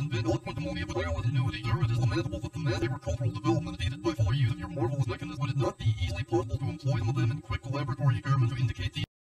invent eloquent ammonia with tireless ingenuity. Sir, it is lamentable that the mass agricultural development aided by full use of your marvelous mechanism would it not be easily possible to employ some of them in quick laboratory experiments to indicate the